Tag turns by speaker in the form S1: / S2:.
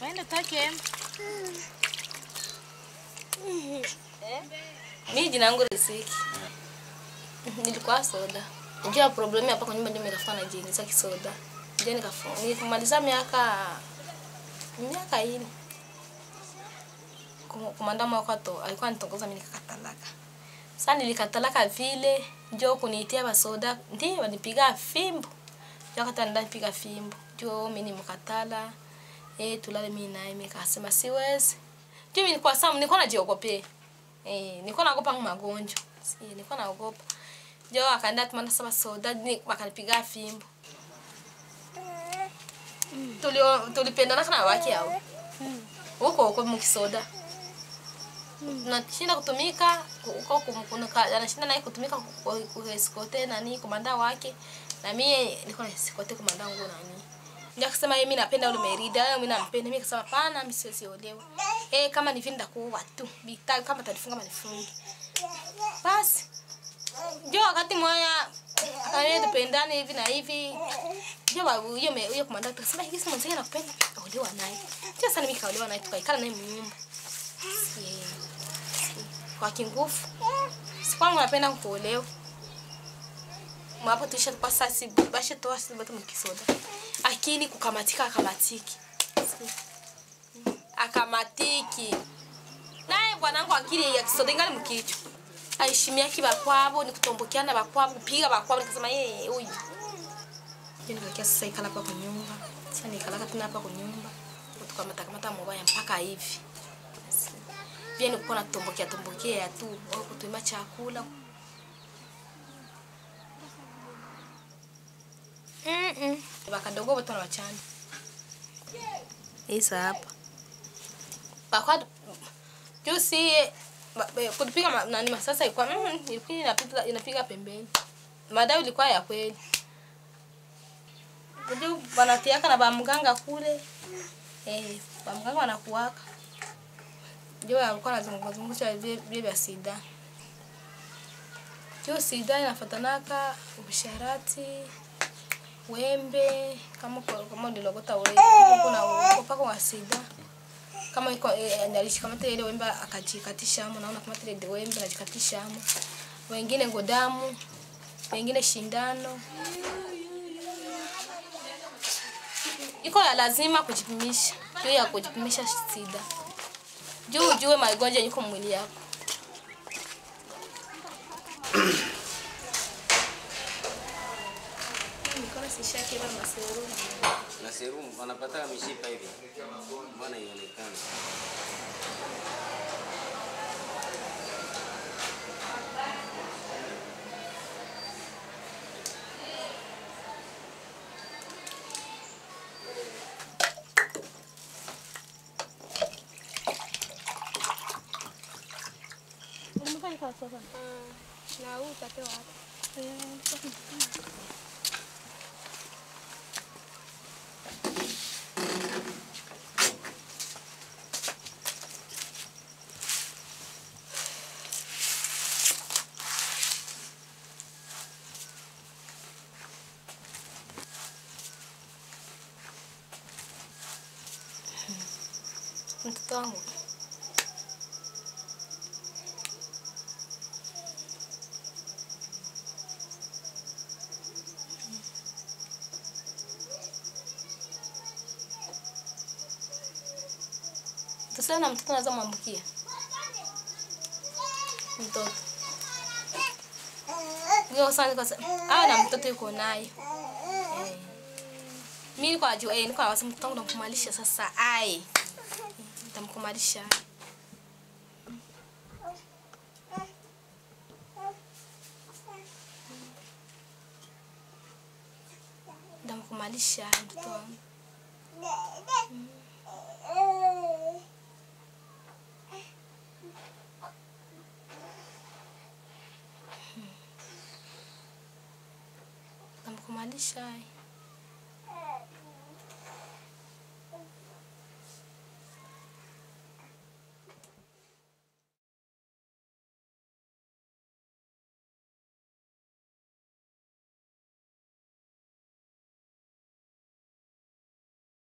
S1: Waenda take. Mimi jina langu Riziki. Nilikuwa soda. Ndio problemi hapa kwa nyumba ndio nikafuta na jini za kisoda. Ndio nikafuta. Nilimaliza miaka hii. Kumanda mwaka to alikuwa anitongoza mimi nikakatalaka. Sasa nilikatalaka vile ndio kuniitia basoda ndio wanipiga fimbo. Ndio kata nipiga fimbo. Ndio mimi nimkatala. Tulale mimi naye nikasema siwezi. Ndio nilikuwa samu nilikuwa najiogopea. Nilikuwa naogopa magonjwa. Nilikuwa naogopa. Ndio akaenda tumanda saba soda wakanipiga fimbo. Tulipendana kana wake hao. Huko mkisoda. Nashinda kutumika huko anashinda naye kutumika kwa escorte nani komanda wake na mimi nilikuwa na escorte komanda wangu nani. Ndio akasema mimi napenda ule Merida, mimi nampenda. Mimi akasema hapana, mimi siwezi olewa. Kama ni vinda kuwa tu, bitaki kama tanifunga manifungi. Basi ndio wakati moja akaye tupendane hivi na hivi. Ndio hiyo komanda akasema hivi sasa mwanzo anapenda olewa naye. Ndio sana mimi nikaolewa naye tukaikala naye mnyumba. Kwa kingufu. Sikwangu napenda kuolewa. Mwapo tuisha kwa sasa bashe toa sisi bado mkisoda. Akini kukamatika akamatiki. Akamatiki. Naye bwanangu akili ya kisoda ingali mkicho. Aishimia kiba kwabo ni kutombokiana bakwabo kupiga bakwabo nikasema huyu. Ndio nikakia sasa ikala hapa kwa nyumba. Sasa nikalaka tena hapa kwa nyumba. Tukamata mbaya mpaka hivi. Vieni kuona tombokea tu au kutuima chakula. Bakadogo wote na wachana. Isa hapa. Bakwa jusi kupiga nani masasa ilikuwa inapiga pembeni. Madai ilikuwa ya kweli. Ndio wanatiaka na bamganga kule. Bamganga wanakuwaka. Ndio alikuwa anazungusha vile vya sida. Ndio sida inafatanaka ubisharati, wembe, kama ndilogota ule kuna upako wa sida. Kama iko analishi kama ile wembe akajikatisha hapo naona kama ile wembe anajikatisha hapo. Wengine ngodamu, wengine shindano. Iko ya lazima kujipimisha. Ndio ya kujipimisha sida. Jue magonjwa yako mwili yako. Niko sishaki na maserum.
S2: Na serum wanapata mishipa hivi. Mbona ionekana?
S1: Na utapewa hapa. Mtoto wangu. Tuseme mtoto anaweza mwambukia. Mtoto. Ndio sana kwa sababu na mtoto yuko naye. Mimi kwa juu niko na wasimu mtoto wangu namkumalisha sasa nitamkumalisha. Nitamkumalisha mtoto wangu. Nitamkumalisha.